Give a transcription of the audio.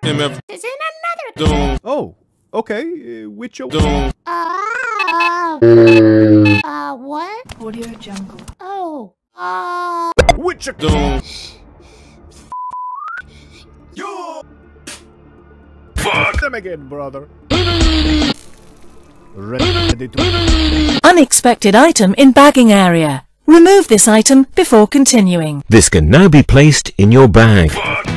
MF is in another Doom. Oh, okay. Which o- Doom. What? Audio Jungle. Oh, Which o- Doom. Fuck them again, brother. Ready to... Unexpected item in bagging area. Remove this item before continuing. This can now be placed in your bag.